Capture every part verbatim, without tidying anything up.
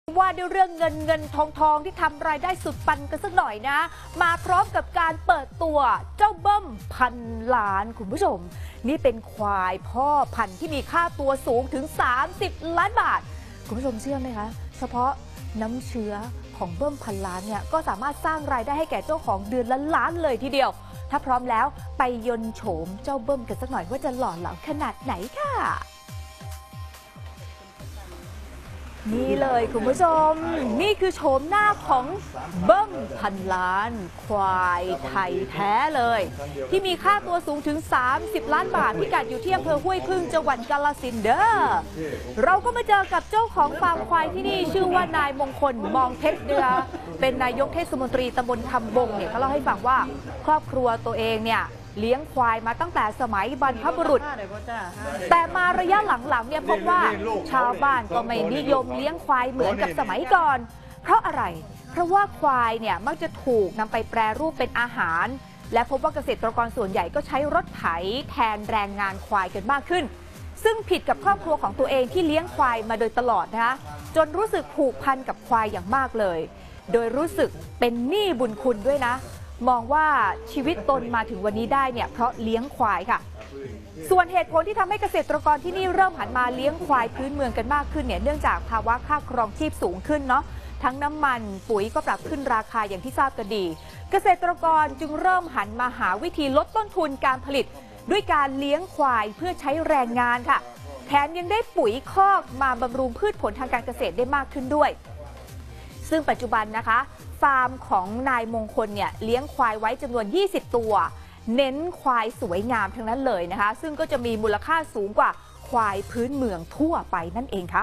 ว่าด้วยเรื่องเงินเงินทองทองที่ทำรายได้สุดปันกันสักหน่อยนะมาพร้อมกับการเปิดตัวเจ้าเบิ้มพันล้านคุณผู้ชมนี่เป็นควายพ่อพันธุ์ที่มีค่าตัวสูงถึงสามสิบล้านบาทคุณผู้ชมเชื่อไหมคะเฉพาะน้ำเชื้อของเบิ้มพันล้านเนี่ยก็สามารถสร้างรายได้ให้แก่เจ้าของเดือนละล้านเลยทีเดียวถ้าพร้อมแล้วไปยนต์โฉมเจ้าเบิ้มกันสักหน่อยว่าจะหล่อเหลาขนาดไหนค่ะนี่เลยคุณผู้ชมนี่คือโฉมหน้าของเบิ้มพันล้านควายไทยแท้เลยที่มีค่าตัวสูงถึงสามสิบล้านบาทพิกัดอยู่ที่อำเภอห้วยพึ่งจังหวัดกาฬสินธุ์เด้อเราก็มาเจอกับเจ้าของฟาร์มควายที่นี่ชื่อว่านายมงคลมองเพชรเดือเป็นนายกเทศมนตรีตำบลคำบงเนี่ยเขาเล่าให้ฟังว่าครอบครัวตัวเองเนี่ยเลี้ยงควายมาตั้งแต่สมัยบรรพบุรุษแต่มาระยะหลังๆเนี่ยพบว่าชาวบ้านก็ไม่นิยมเลี้ยงควายเหมือนกับสมัยก่อนเพราะอะไรเพราะว่าควายเนี่ยมักจะถูกนำไปแปรรูปเป็นอาหารและพบว่าเกษตรกรส่วนใหญ่ก็ใช้รถไถแทนแรงงานควายกันมากขึ้นซึ่งผิดกับครอบครัวของตัวเองที่เลี้ยงควายมาโดยตลอดนะคะจนรู้สึกผูกพันกับควายอย่างมากเลยโดยรู้สึกเป็นหนี้บุญคุณด้วยนะมองว่าชีวิตตนมาถึงวันนี้ได้เนี่ยเพราะเลี้ยงควายค่ะส่วนเหตุผลที่ทำให้เกษตรกรที่นี่เริ่มหันมาเลี้ยงควายพื้นเมืองกันมากขึ้นเนี่ยเนื่องจากภาวะค่าครองชีพสูงขึ้นเนาะทั้งน้ำมันปุ๋ยก็ปรับขึ้นราคาอย่างที่ทราบกันดีเกษตรกรจึงเริ่มหันมาหาวิธีลดต้นทุนการผลิตด้วยการเลี้ยงควายเพื่อใช้แรงงานค่ะแถมยังได้ปุ๋ยคอกมาบำรุงพืชผลทางการเกษตรได้มากขึ้นด้วยซึ่งปัจจุบันนะคะฟาร์มของนายมงคลเนี่ยเลี้ยงควายไว้จำนวนยี่สิบตัวเน้นควายสวยงามทั้งนั้นเลยนะคะซึ่งก็จะมีมูลค่าสูงกว่าควายพื้นเมืองทั่วไปนั่นเองค่ะ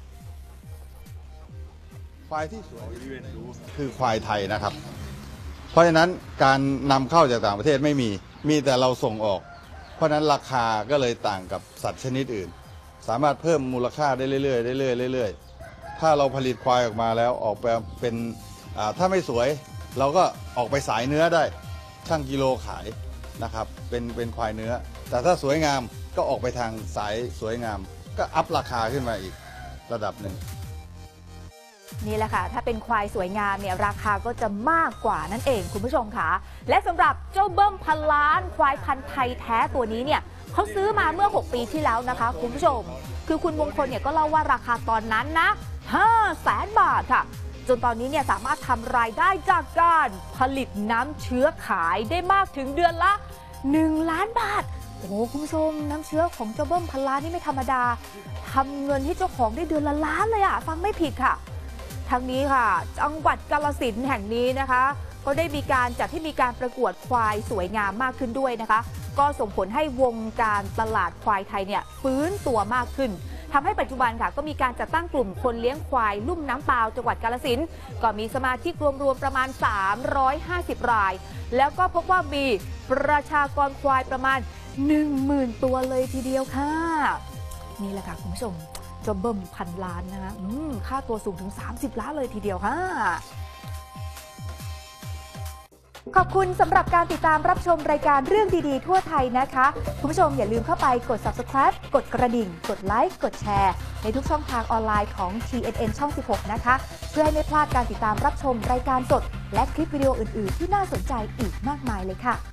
ควายที่สวยคือควายไทยนะครับเพราะฉะนั้นการนำเข้าจากต่างประเทศไม่มีมีแต่เราส่งออกเพราะฉะนั้นราคาก็เลยต่างกับสัตว์ชนิดอื่นสามารถเพิ่มมูลค่าได้เรื่อยๆเรื่อยๆเรื่อยๆถ้าเราผลิตควายออกมาแล้วออกไปเป็นถ้าไม่สวยเราก็ออกไปสายเนื้อได้ช่างกิโลขายนะครับเป็นเป็นควายเนื้อแต่ถ้าสวยงามก็ออกไปทางสายสวยงามก็อัพราคาขึ้นมาอีกระดับหนึ่งนี่แหละค่ะถ้าเป็นควายสวยงามเนี่ยราคาก็จะมากกว่านั่นเองคุณผู้ชมค่ะและสำหรับเจ้าเบิ้มพันล้านควายพันธุ์ไทยแท้ตัวนี้เนี่ยเขาซื้อมาเมื่อหกปีที่แล้วนะคะคุณผู้ชมคือคุณมงคลเนี่ยก็เล่าว่าราคาตอนนั้นนะห้าแสนบาทค่ะจนตอนนี้เนี่ยสามารถทำรายได้จากการผลิตน้ำเชื้อขายได้มากถึงเดือนละหนึ่งล้านบาทโอ้โหคุณผู้ชมน้ำเชื้อของเจ้าเบิ้มพันล้านนี่ไม่ธรรมดาทำเงินให้เจ้าของได้เดือนละล้านเลยอ่ะฟังไม่ผิดค่ะทั้งนี้ค่ะจังหวัดกาฬสินธุ์แห่งนี้นะคะก็ได้มีการจัดให้มีการประกวดควายสวยงามมากขึ้นด้วยนะคะก็ส่งผลให้วงการตลาดควายไทยเนี่ยฟื้นตัวมากขึ้นทำให้ปัจจุบันค่ะก็มีการจัดตั้งกลุ่มคนเลี้ยงควายลุ่มน้ำเปล่าจังหวัดกาฬสินธุ์ก็มีสมาชิกรวมๆประมาณสามร้อยห้าสิบรายแล้วก็พบว่ามีประชากรควายประมาณ หนึ่งหมื่น ตัวเลยทีเดียวค่ะนี่แหละค่ะคุณผู้ชมเจ้าเบิ้มพันล้านนะคะค่าตัวสูงถึงสามสิบล้านเลยทีเดียวค่ะขอบคุณสำหรับการติดตามรับชมรายการเรื่องดีๆทั่วไทยนะคะคุณผู้ชมอย่าลืมเข้าไปกด ซับสไครบ์ กดกระดิ่งกดไลค์กดแชร์ในทุกช่องทางออนไลน์ของ ที เอ็น เอ็น ช่อง สิบหก นะคะเพื่อให้ไม่พลาดการติดตามรับชมรายการสดและคลิปวิดีโออื่นๆที่น่าสนใจอีกมากมายเลยค่ะ